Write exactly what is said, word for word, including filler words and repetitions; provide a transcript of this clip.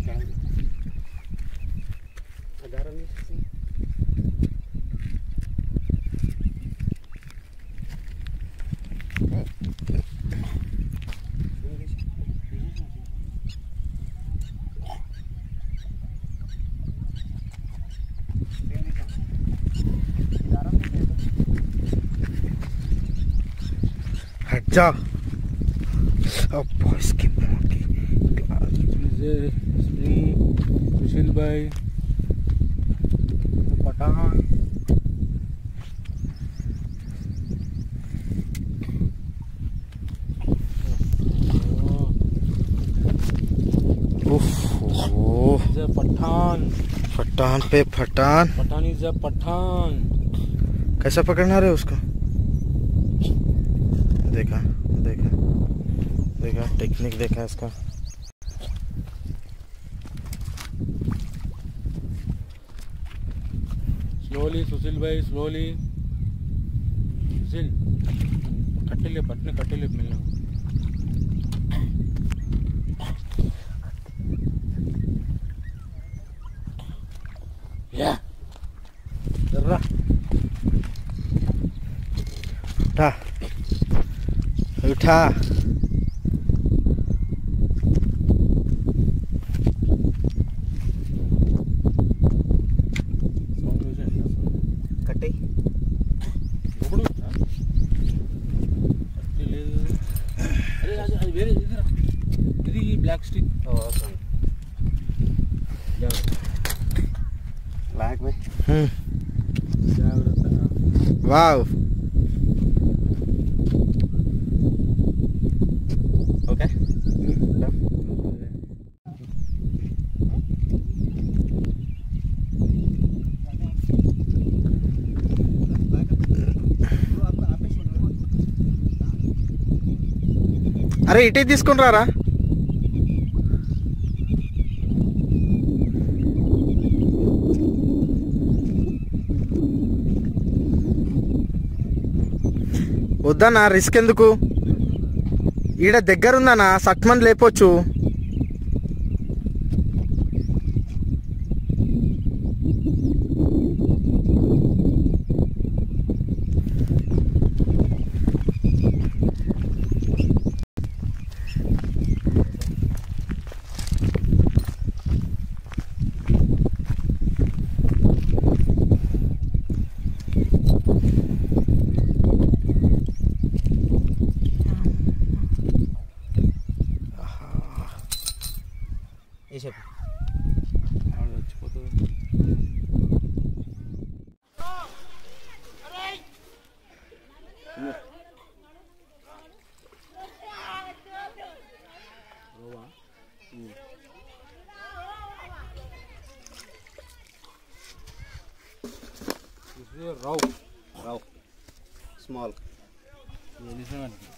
जा अब इसकी सुशील भाई पठान पठान पठान पे पठान पठान इज अ पठान। कैसा पकड़ना रहे उसको? देखा देखा देखा टेक्निक देखा इसका। स्लोली सुशील भाई स्लोली। सुशील कट्टे पटने कट्टे मिलना। या उठा उठा कटे अरे అది వేరే ఇది black stick black by wow okay అరే ఇటే తీసుకొని రారా వద్దనా రిస్క్ ఎందుకు ఈడ దగ్గరుందనా సక్మంది లేపొచ్చు raw raw small.